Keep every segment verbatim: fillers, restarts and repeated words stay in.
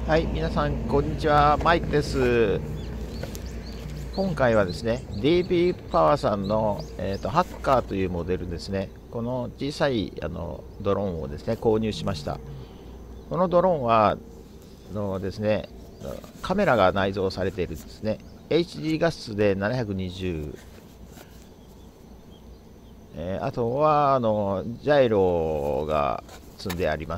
はい、皆さん、こんにちは。マイクです。今回はですね、ディービー パワーさんの、えーと、ハッカーというモデルですね、この小さいあのドローンをですね、購入しました。このドローンはのですね、カメラが内蔵されているですね、エイチディー 画質でななひゃくにじゅう、えーあとはあのジャイロが積んであります。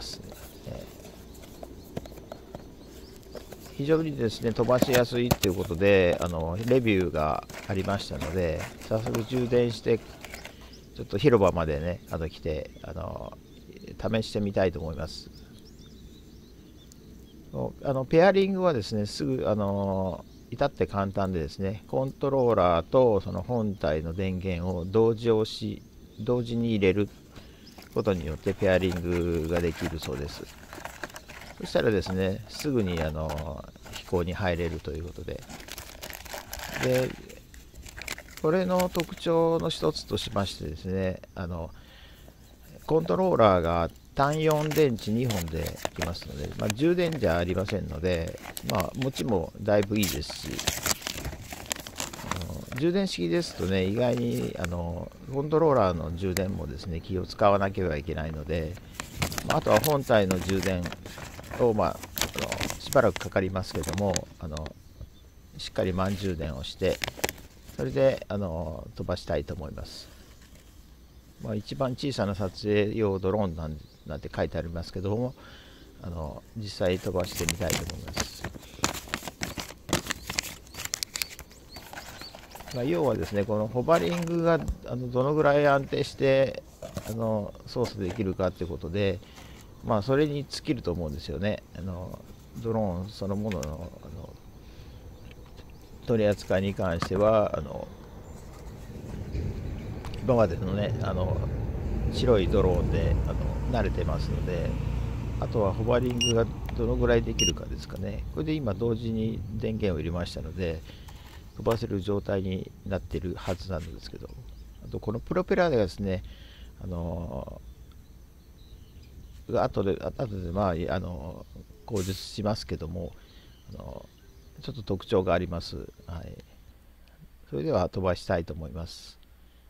非常にですね飛ばしやすいということであのレビューがありましたので、早速充電してちょっと広場までねあの来てあの試してみたいと思います。あのペアリングはですねすぐあの至って簡単でですね、コントローラーとその本体の電源を同時押し同時に入れることによってペアリングができるそうです。そしたらですねすぐにあの飛行に入れるということで、でこれの特徴の一つとしましてですね、あのコントローラーが単よん電池にほんできますので、まあ、充電じゃありませんので、まあ、持ちもだいぶいいですし、あの充電式ですとね、意外にあのコントローラーの充電もですね気を使わなければいけないので、まあ、あとは本体の充電を、まあ、あのしばらくかかりますけども、あのしっかり満充電をして、それであの飛ばしたいと思います。まあ、一番小さな撮影用ドローンなんなんて書いてありますけども、あの実際飛ばしてみたいと思います。まあ、要はですね、このホバリングがあのどのぐらい安定してあの操作できるかということで、まあ、それに尽きると思うんですよね。あのドローンそのもののあの取り扱いに関しては、あの今までのね、あの白いドローンであの慣れてますので、あとはホバリングがどのぐらいできるかですかね。これで今同時に電源を入れましたので飛ばせる状態になっているはずなんですけど、あとこのプロペラでですね、あの後で後でまああの口述しますけども、あのちょっと特徴があります。はい、それでは飛ばしたいと思います。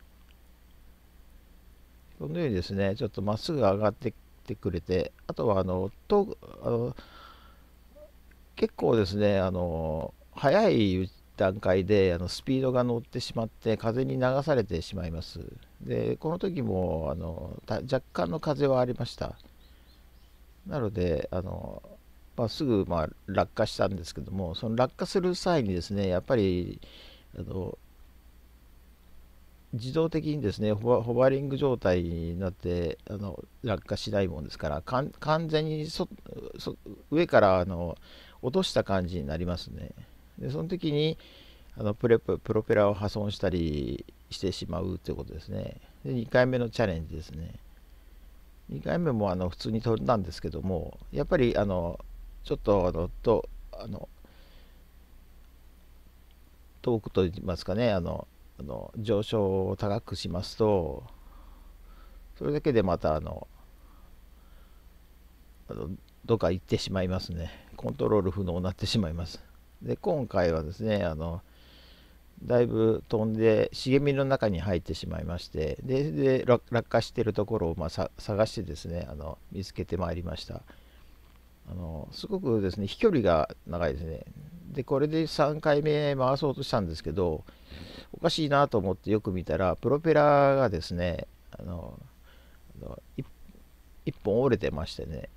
このようにですね、ちょっとまっすぐ上がってきてくれて、あとはあのとあの結構ですね、あの早い段階であのスピードが乗ってしまって風に流されてしまいます。で、この時もあの若干の風はありました。なので、あのまあ、すぐまあ落下したんですけども、その落下する際にですね、やっぱりあの自動的にですねホバ、ホバリング状態になってあの落下しないもんですから、かん完全にそそ上からあの落とした感じになりますね。で、その時にあのプレププロペラを破損したりしてしまうということですね。で、にかいめのチャレンジですね。にかいめもあの普通に飛んだんですけども、やっぱりあのちょっとあのとあの遠くといいますかね、あのあの上昇を高くしますと、それだけでまたあのあのどっか行ってしまいますね。コントロール不能になってしまいます。で、今回はですね、あのだいぶ飛んで茂みの中に入ってしまいまして、でで落下しているところをまあさ探してですね、あの見つけてまいりました。あのすごくですね飛距離が長いですね。で、これでさんかいめ回そうとしたんですけど、おかしいなと思ってよく見たらプロペラがですね、あのあのいっぽん折れてましてね、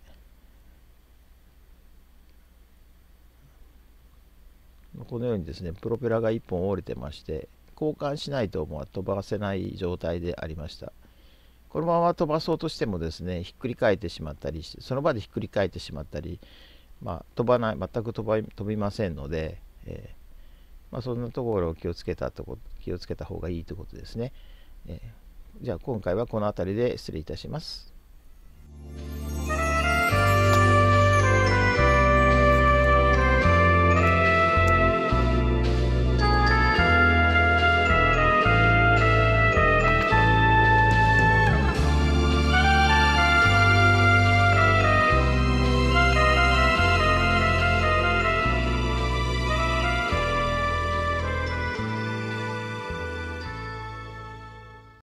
このようにですねプロペラがいっぽん折れてまして、交換しないともう飛ばせない状態でありました。このまま飛ばそうとしてもですねひっくり返ってしまったりして、その場でひっくり返ってしまったり、まあ、飛ばない全く飛ば飛びませんので、えーまあ、そんなところを気をつけたとこ気をつけた方がいいということですね。えーじゃあ今回はこの辺りで失礼いたします。